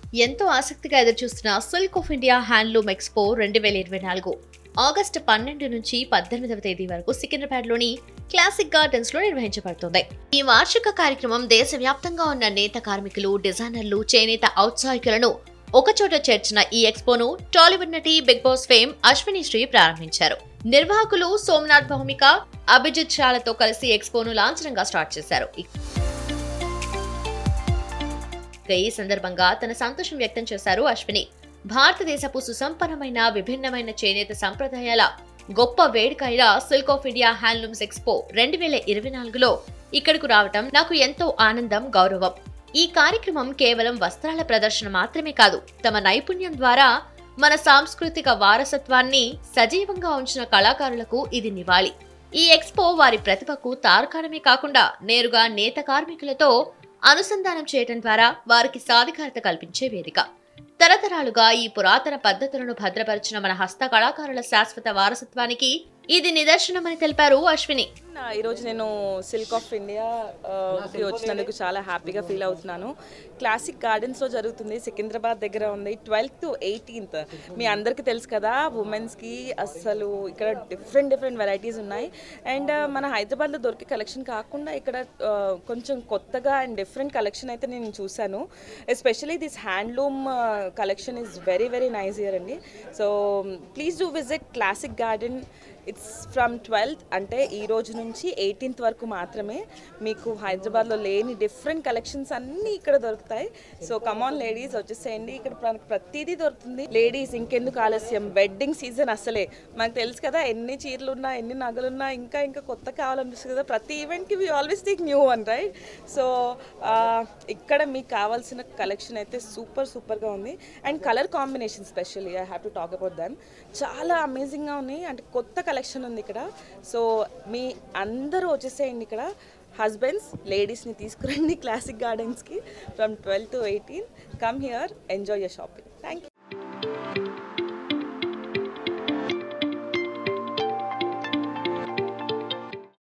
ఎంతో ఆసక్తిగా ఎదురుచూస్తున్న silk of India handloom expo 2024 August 12 నుంచి 18వ తేదీ వరకు సికింద్రాబాద్లోని క్లాసిక్ గార్డెన్స్ లో నిర్వహించబడుతుంది. ఈ వార్షిక కార్యక్రమం దేశవ్యాప్తంగా ఉన్న నేత కార్మికులు, డిజైనర్లు, చేనేత ఔత్సాహికులను ఒకచోట చేర్చిన ఈ ఎక్స్పోను టాలీవుడ్ నటి big boss fame Ashwini Sri ప్రారంభించారు. నిర్వాహకులు సోమనాథ్ భౌమిక, అభిజిత్ షాలతో కలిసి ఎక్స్పోను లాంఛనంగా స్టార్ట్ చేశారు. ఈ సందర్భంగా తన సంతోషం వ్యక్తం చేశారు అశ్విని. భారతదేశపు సుసంపన్నమైన విభిన్నమైన చేనేత సంప్రదాయాల గొప్ప వేడుక అయిన silk of India handlooms expo 2024లో ఇక్కడకు రావటం నాకు ఎంతో ఆనందం, గౌరవం. ఈ కార్యక్రమం కేవలం వస్త్రాల ప్రదర్శన మాత్రమే కాదు, తమ నైపుణ్యం ద్వారా మన సాంస్కృతిక వారసత్వాన్ని సజీవంగా ఉంచిన కళాకారులకు ఇది నివాళి. ఈ ఎక్స్పో వారి ప్రతిభకు తార్కాణమే కాకుండా నేరుగా నేత కార్మికులతో అనుసంధానం చేయడం ద్వారా వారికి సాధికారత కల్పించే వేదిక. తరతరాలుగా ఈ పురాతన పద్ధతులను భద్రపరిచిన మన హస్త కళాకారుల శాశ్వత వారసత్వానికి ఇది నిదర్శనమని తెలిపారు అశ్విని. ఈరోజు నేను సిల్క్ ఆఫ్ ఇండియాకి వచ్చినందుకు చాలా హ్యాపీగా ఫీల్ అవుతున్నాను. క్లాసిక్ గార్డెన్స్లో జరుగుతుంది, సికింద్రాబాద్ దగ్గర ఉంది. 12th to 18th మీ అందరికీ తెలుసు కదా, ఉమెన్స్కి అసలు ఇక్కడ డిఫరెంట్ వెరైటీస్ ఉన్నాయి. అండ్ మన హైదరాబాద్లో దొరికే కలెక్షన్ కాకుండా ఇక్కడ కొంచెం కొత్తగా అండ్ డిఫరెంట్ కలెక్షన్ అయితే నేను చూశాను. Especially this handloom collection is very nice here అండి. So please do visit classic garden. It's from 12th అంటే ఈ రోజు నుంచి 18th వరకు మాత్రమే. మీకు హైదరాబాద్లో లేని డిఫరెంట్ కలెక్షన్స్ అన్నీ ఇక్కడ దొరుకుతాయి. సో కమాన్ లేడీస్, వచ్చేసేయండి. ఇక్కడ ప్రతిదీ దొరుకుతుంది. లేడీస్ ఇంకెందుకు ఆలస్యం, వెడ్డింగ్ సీజన్ అసలే మనకు తెలుసు కదా, ఎన్ని చీరలున్నా ఎన్ని నగలున్నా ఇంకా కొత్త కావాలనిపిస్తుంది కదా. ప్రతి ఈవెంట్కి we always think new one, right? So ఇక్కడ మీకు కావాల్సిన కలెక్షన్ అయితే సూపర్గా ఉంది. And colour combination specially I have to talk about them. చాలా అమేజింగ్గా ఉన్నాయి. అంటే కొత్త కలెక్షన్ ఉంది ఇక్కడ. సో మీ అందరూ వచ్చేసేయండి. ఇక్కడ హస్బెండ్స్, లేడీస్ని తీసుకురండి క్లాసిక్ గార్డెన్స్కి. From 12 to 18 come here, enjoy your shopping. Thank you.